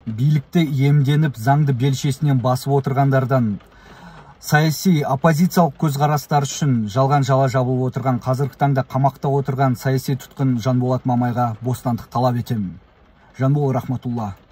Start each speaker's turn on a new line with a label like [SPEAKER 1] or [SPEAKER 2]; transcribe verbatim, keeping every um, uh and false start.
[SPEAKER 1] бийликте иемденип заңды белшесинен басып отыргандардан, саясий оппозициялык көз караштар үчүн жалган жала жабылып отурган, азыркы таңда камакта отурган саясий туткун Жанболот Мамайга бостандык талап этем. Жанбол Рахматулла.